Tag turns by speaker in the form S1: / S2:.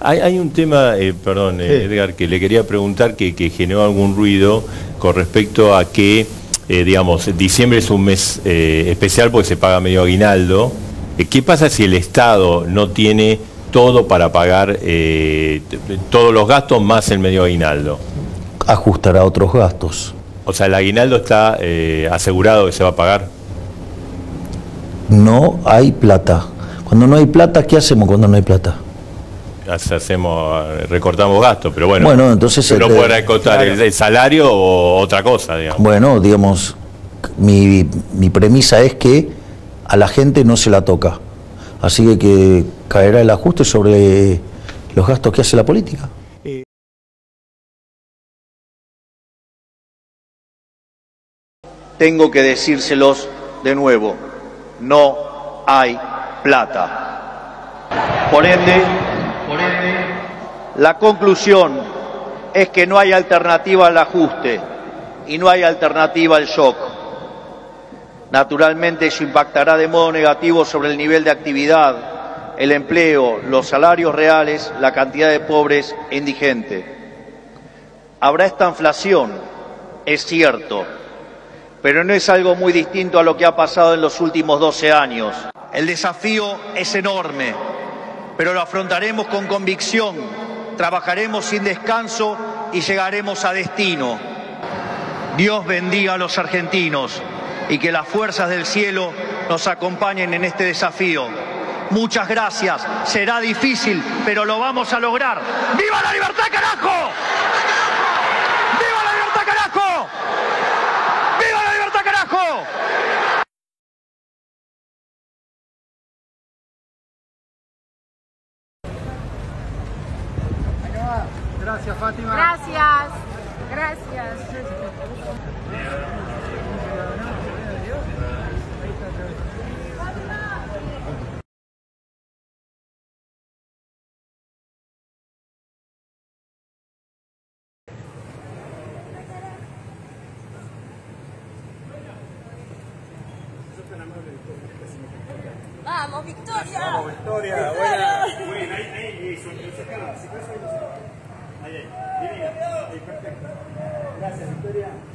S1: Hay un tema, perdón, Edgar, que le quería preguntar que generó algún ruido con respecto a que, digamos, diciembre es un mes especial porque se paga medio aguinaldo. ¿Qué pasa si el Estado no tiene todo para pagar todos los gastos más el medio aguinaldo?
S2: Ajustará otros gastos.
S1: O sea, ¿el aguinaldo está asegurado que se va a pagar?
S2: No hay plata. Cuando no hay plata, ¿qué hacemos cuando no hay plata?
S1: Recortamos gastos, pero bueno,
S2: entonces
S1: uno puede recortar el salario o otra cosa, digamos.
S2: Bueno, digamos, mi premisa es que a la gente no se la toca. Así que caerá el ajuste sobre los gastos que hace la política.
S3: Tengo que decírselos de nuevo, no hay plata. Por ende, la conclusión es que no hay alternativa al ajuste y no hay alternativa al shock. Naturalmente eso impactará de modo negativo sobre el nivel de actividad, el empleo, los salarios reales, la cantidad de pobres e indigentes. Habrá esta inflación, es cierto, pero no es algo muy distinto a lo que ha pasado en los últimos 12 años. El desafío es enorme, pero lo afrontaremos con convicción, trabajaremos sin descanso y llegaremos a destino. Dios bendiga a los argentinos y que las fuerzas del cielo nos acompañen en este desafío. Muchas gracias, será difícil, pero lo vamos a lograr. ¡Viva la libertad, carajo! ¡Viva la libertad, carajo! ¡Viva la libertad, carajo!
S4: Gracias, Fátima.
S5: Gracias. Gracias.
S6: ¡Vamos, Victoria!
S4: ¡Vamos, Victoria! ¡Buena! Muy bien, ahí, ahí, perfecto. Gracias, Victoria.